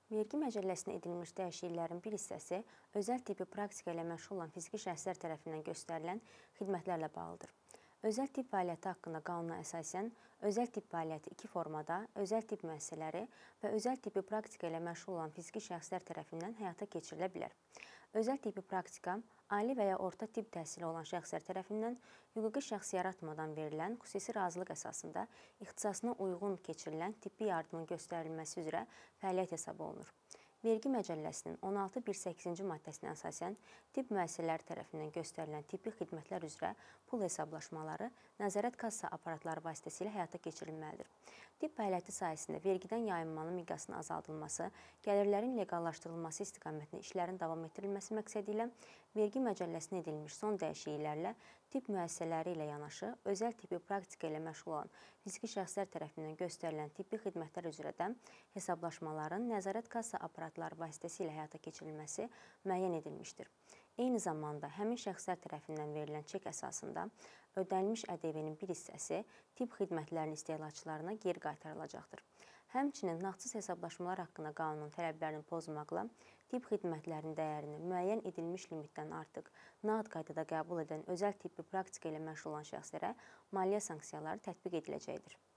Vergi məcəlləsinə edilmiş dəyişikliklərin bir hissəsi özəl tibbi praktika ilə məşğul olan fiziki şəxslər tərəfindən göstərilən xidmətlərlə bağlıdır. Özəl tibb fəaliyyəti haqqında qanuna əsasən, özəl tibb fəaliyyəti iki formada, özəl tibb müəssisələri və özəl tibbi praktika ilə məşğul olan fiziki şəxslər tərəfindən həyata keçirilə bilər. Özəl tibbi praktika, ali və ya orta tibb təhsili olan şəxslər tərəfindən hüquqi şəxs yaratmadan verilən xüsusi razılıq əsasında ixtisasına uyğun keçirilən tibbi yardımın göstərilməsi üzrə fəaliyyət hesab olunur. Vergi məcəlləsinin 16.1.8-ci maddəsinə əsasən tibb müəssisələri tərəfindən göstərilən tibbi xidmətlər üzrə pul hesablaşmaları nəzarət kassa aparatları vasitəsilə həyata keçirilməlidir. Tibb fəaliyyəti sayəsində vergidən yayınmanın miqyasının azaldılması, gəlirlərin leqallaşdırılması istiqamətində işlərin davam etdirilməsi məqsədi ilə vergi məcəlləsinə edilmiş son dəyişikliklərlə tibb müəssisələri ilə yanaşı, özəl tibbi praktika ilə məşğul olan fiziki şəxslər tərəfindən göstərilən tibbi xidmətlər üzrə də hesablaşmaların nəzarət kassa aparatları vasitəsilə həyata keçirilməsi müəyyən edilmişdir. Eyni zamanda həmin şəxslər tərəfindən verilən çek əsasında ödənilmiş ƏDV-nin bir hissəsi tibb xidmətlərinin istehlakçılarına geri qaytarılacaqdır. Həmçinin nağdsız hesablaşmalar haqqında qanunun tələblərini pozmaqla tibb xidmətlərinin dəyərini müəyyən edilmiş limitdən artıq nağd qaydada qəbul edən özəl tibbi praktika ilə məşğul olan şəxslərə maliyyə sanksiyaları tətbiq ediləcəkdir.